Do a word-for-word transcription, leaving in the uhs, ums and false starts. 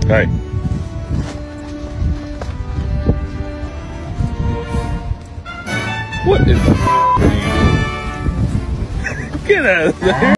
Hey. What is the Get out of there.